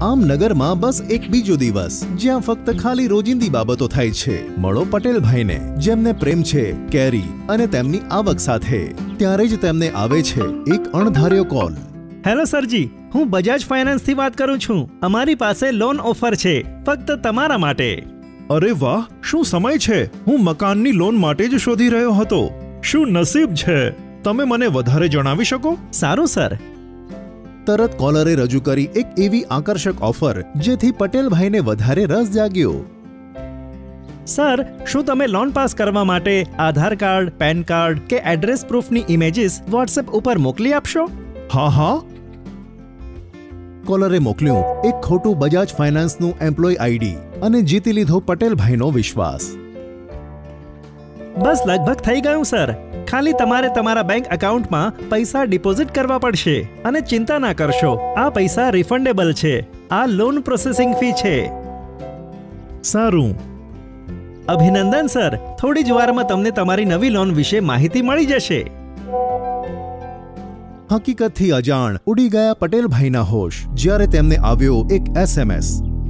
આમ નગરમાં બસ એક બીજો દિવસ જ્યાં ફક્ત ખાલી રોજિંદી બાબતો થાય છે। મળો પટેલભાઈને, જેમને પ્રેમ છે કેરી અને તેમની આવક સાથે। ત્યારે જ તેમને આવે છે એક અણધાર્યો કોલ। હેલો સરજી, હું બજાજ ફાઇનાન્સ થી વાત કરું છું। અમારી પાસે લોન ઓફર છે ફક્ત તમારા માટે। અરે વાહ, શું સમય છે! હું મકાનની લોન માટે જ શોધી રહ્યો હતો। શું નસીબ છે! તમે મને વધારે જણાવી શકો? સારું સર। તરત કોલરે રજૂ કરી એક એવી આકર્ષક ઓફર જેથી પટેલભાઈને વધારે રસ જાગ્યો। સર, શું તમે લોન પાસ કરવા માટે આધાર કાર્ડ, પેન કાર્ડ કે એડ્રેસ પ્રૂફની ઇમેજીસ વોટ્સએપ ઉપર મોકલી આપશો? હા હા। કોલરે મોકલ્યું એક ખોટું બજાજ ફાઇનાન્સનું એમ્પ્લોય આઈડી અને જીતી લીધો પટેલભાઈનો વિશ્વાસ। બસ લગભગ થઈ ગયું સર। ખાલી તમારે તમારા બેંક એકાઉન્ટમાં પૈસા ડિપોઝિટ કરવા પડશે અને ચિંતા ના કરશો, આ પૈસા રિફંડેબલ છે। આ લોન પ્રોસેસિંગ ફી છે। સારું। અભિનંદન સર, થોડી જ વારમાં તમને તમારી નવી લોન વિશે માહિતી મળી જશે। હકીકતથી અજાણ ઉડી ગયા પટેલભાઈના હોશ જ્યારે તેમને આવ્યો એક SMS।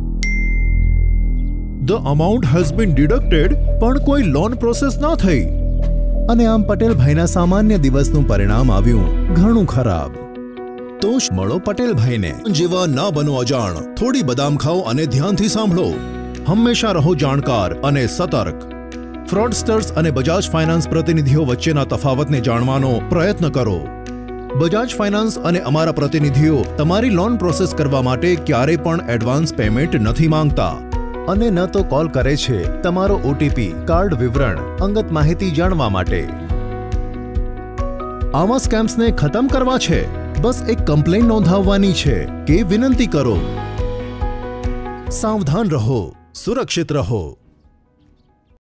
The amount has been deducted, પણ કોઈ લોન પ્રોસેસ ના થઈ। અને આમ પટેલભાઈના સામાન્ય દિવસનું પરિણામ આવ્યું ઘણું ખરાબ। તો જ મળો પટેલભાઈને। જેવા ના બનો અજાણ, થોડી બદામ ખાઓ અને ધ્યાનથી સાંભળો। હંમેશા રહો જાણકાર અને સતર્ક। ફ્રોડસ્ટર્સ અને બજાજ ફાઇનાન્સ પ્રતિનિધિઓ વચ્ચેના તફાવતને જાણવાનો પ્રયત્ન કરો। બજાજ ફાઇનાન્સ અને અમારા પ્રતિનિધિઓ તમારી લોન પ્રોસેસ કરવા માટે ક્યારે પણ એડવાન્સ પેમેન્ટ નથી માંગતા અને ન તો કોલ કરે છે તમારો OTP, કાર્ડ વિવરણ, અંગત માહિતી જાણવા માટે। આવા સ્કેમ્સને ખતમ કરવા છે, બસ એક કમ્પ્લેન નોંધાવવાની છે કે વિનંતી કરો। સાવધાન રહો, સુરક્ષિત રહો।